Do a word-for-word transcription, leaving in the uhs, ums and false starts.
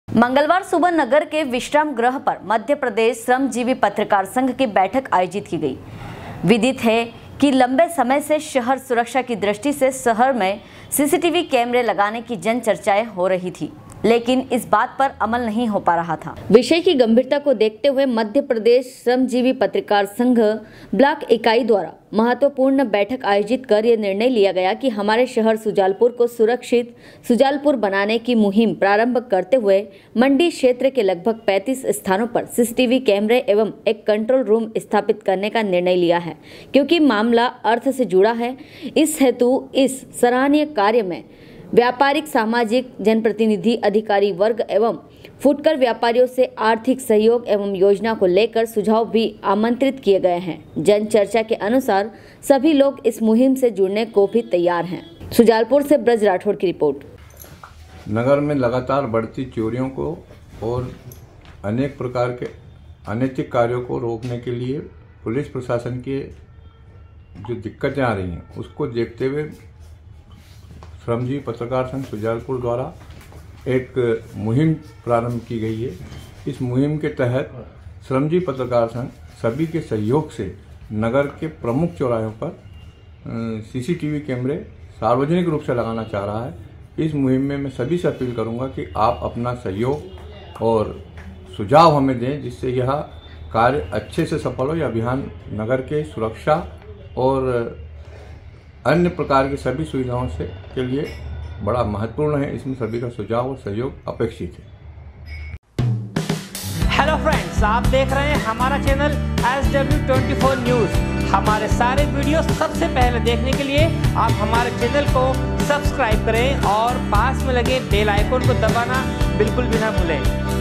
मंगलवार सुबह नगर के विश्राम गृह पर मध्य प्रदेश श्रमजीवी पत्रकार संघ की बैठक आयोजित की गई। विदित है कि लंबे समय से शहर सुरक्षा की दृष्टि से शहर में सीसीटीवी कैमरे लगाने की जन चर्चाएं हो रही थी, लेकिन इस बात पर अमल नहीं हो पा रहा था। विषय की गंभीरता को देखते हुए मध्य प्रदेश श्रमजीवी पत्रकार संघ ब्लॉक इकाई द्वारा महत्वपूर्ण बैठक आयोजित कर यह निर्णय लिया गया कि हमारे शहर सुजालपुर को सुरक्षित सुजालपुर बनाने की मुहिम प्रारंभ करते हुए मंडी क्षेत्र के लगभग पैंतीस स्थानों पर सीसीटीवी कैमरे एवं एक कंट्रोल रूम स्थापित करने का निर्णय लिया है। क्योंकि मामला अर्थ से जुड़ा है, इस हेतु इस सराहनीय कार्य में व्यापारिक, सामाजिक, जनप्रतिनिधि, अधिकारी वर्ग एवं फुटकर व्यापारियों से आर्थिक सहयोग एवं योजना को लेकर सुझाव भी आमंत्रित किए गए हैं। जन चर्चा के अनुसार सभी लोग इस मुहिम से जुड़ने को भी तैयार हैं। सुजालपुर से ब्रज राठौड़ की रिपोर्ट। नगर में लगातार बढ़ती चोरियों को और अनेक प्रकार के अनैतिक कार्यों को रोकने के लिए पुलिस प्रशासन के जो दिक्कतें आ रही हैं उसको देखते हुए श्रमजीवी पत्रकार संघ सुजालपुर द्वारा एक मुहिम प्रारंभ की गई है। इस मुहिम के तहत श्रमजीवी पत्रकार संघ सभी के सहयोग से नगर के प्रमुख चौराहों पर सीसीटीवी कैमरे सार्वजनिक रूप से लगाना चाह रहा है। इस मुहिम में मैं सभी से अपील करूंगा कि आप अपना सहयोग और सुझाव हमें दें, जिससे यह कार्य अच्छे से सफल हो। यह अभियान नगर के सुरक्षा और अन्य प्रकार की सभी सुविधाओं से के लिए बड़ा महत्वपूर्ण है। इसमें सभी का सुझाव और सहयोग अपेक्षित है। हेलो फ्रेंड्स, आप देख रहे हैं हमारा channel S W twenty four news. हमारे सारे वीडियो सबसे पहले देखने के लिए आप हमारे चैनल को सब्सक्राइब करें और पास में लगे बेल आइकन को दबाना बिल्कुल भी ना भूलें।